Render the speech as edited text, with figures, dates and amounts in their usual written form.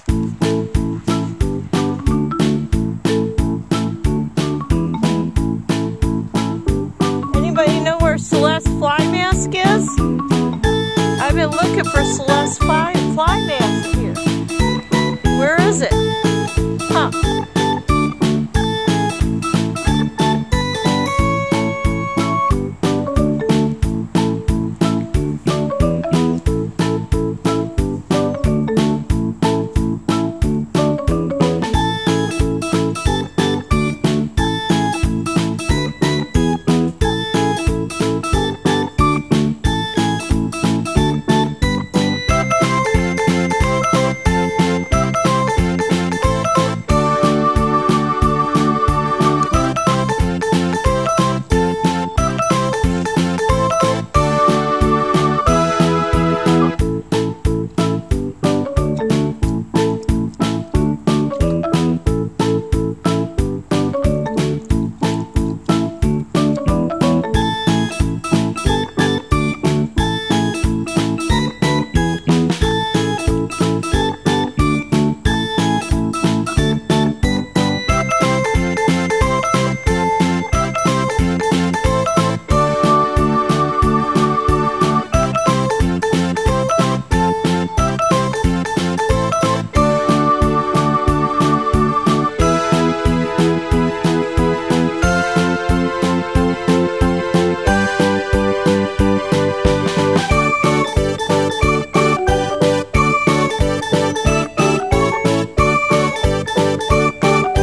Anybody know where Celeste Fly Mask is? I've been looking for Celeste Fly Mask here. Where is it?